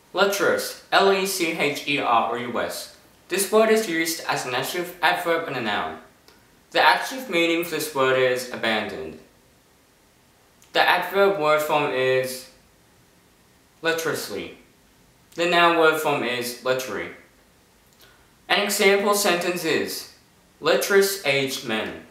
Lecherous, Lecherous. This word is used as an adverb and a noun. The active meaning for this word is abandoned. The adverb word form is lecherously. The noun word form is lechery. An example sentence is, lecherous aged men.